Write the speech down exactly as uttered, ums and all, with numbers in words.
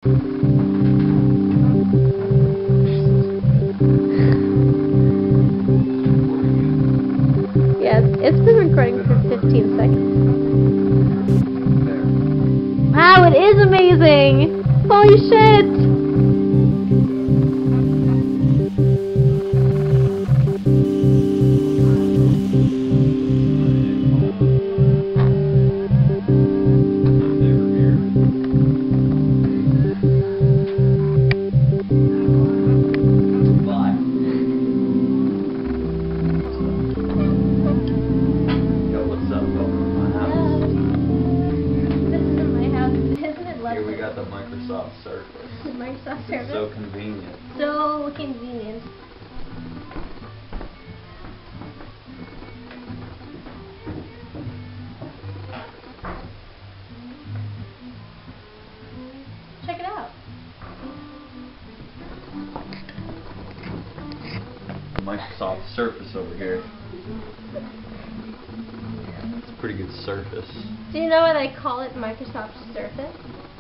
Yeah, it's been recording for fifteen seconds. Wow, it is amazing! Holy shit! Here we got the Microsoft Surface. Microsoft Surface. So convenient. So convenient. Check it out. Microsoft Surface over here. It's a pretty good surface. Do you know why they call it Microsoft Surface?